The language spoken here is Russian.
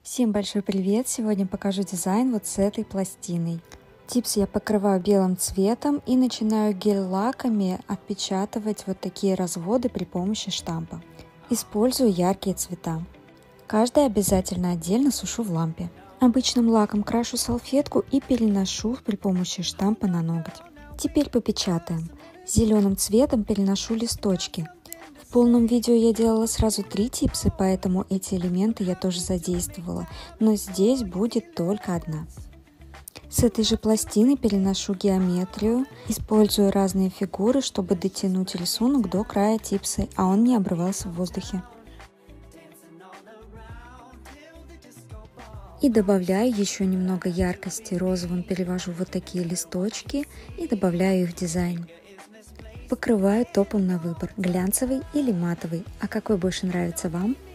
Всем большой привет! Сегодня покажу дизайн вот с этой пластиной. Типс я покрываю белым цветом и начинаю гель-лаками отпечатывать вот такие разводы при помощи штампа. Использую яркие цвета. Каждый обязательно отдельно сушу в лампе. Обычным лаком крашу салфетку и переношу при помощи штампа на ноготь. Теперь попечатаем. Зеленым цветом переношу листочки. В полном видео я делала сразу 3 типса, поэтому эти элементы я тоже задействовала, но здесь будет только одна. С этой же пластины переношу геометрию, использую разные фигуры, чтобы дотянуть рисунок до края типса, а он не обрывался в воздухе. И добавляю еще немного яркости. Розовым перевожу вот такие листочки и добавляю их в дизайн. Покрываю топом на выбор, глянцевый или матовый, а какой больше нравится вам.